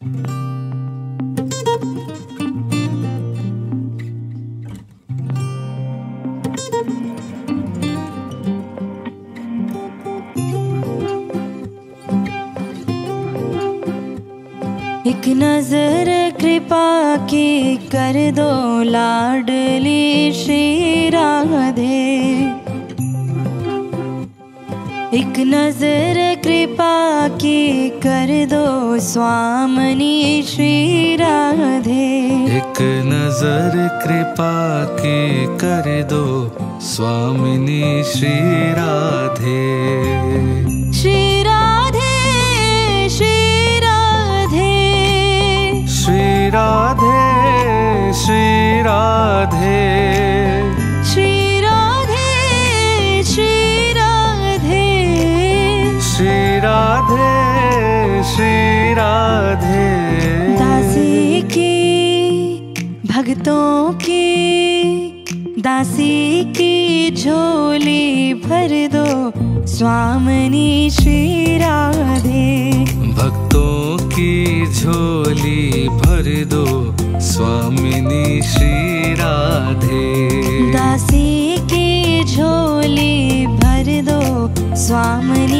एक नजर कृपा की कर दो लाडली श्री राधे। एक नजर कृपा की कर दो स्वामिनी श्री राधे। एक नजर कृपा की कर दो स्वामिनी श्री राधे। श्री राधे श्री राधे श्री राधे श्री राधे श्री राधे श्री राधे श्री राधे श्री राधे। दासी की भक्तों की दासी की झोली भर दो स्वामिनी श्री राधे। भक्तों की झोली भर दो स्वामिनी श्री राधे। दासी की झोली भर दो स्वामिनी